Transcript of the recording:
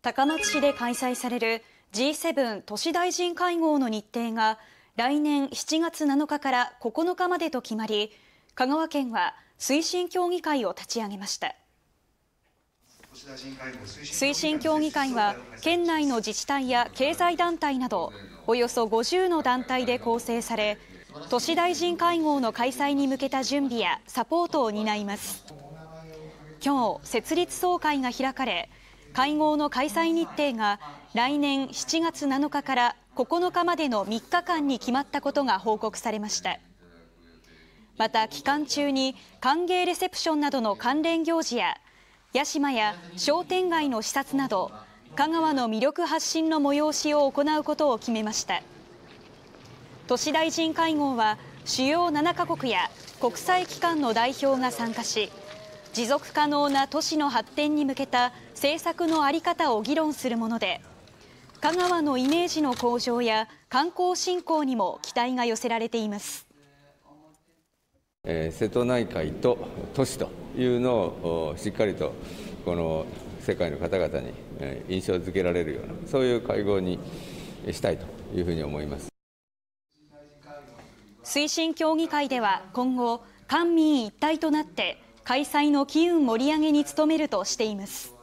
高松市で開催される G7 都市大臣会合の日程が来年7月7日から9日までと決まり、香川県は推進協議会を立ち上げました。推進協議会は県内の自治体や経済団体などおよそ50の団体で構成され、都市大臣会合の開催に向けた準備やサポートを担います。今日、設立総会が開かれ、会合の開催日程が来年7月7日から9日までの3日間に決まったことが報告されました。また期間中に歓迎レセプションなどの関連行事や屋島や商店街の視察など香川の魅力発信の催しを行うことを決めました。都市大臣会合は主要7カ国や国際機関の代表が参加し、持続可能な都市の発展に向けた政策の在り方を議論するもので、香川のイメージの向上や観光振興にも期待が寄せられています。 瀬戸内海と都市というのをしっかりとこの世界の方々に印象づけられるような、そういう会合にしたいというふうに思います。 推進協議会では今後、官民一体となって開催の機運盛り上げに努めるとしています。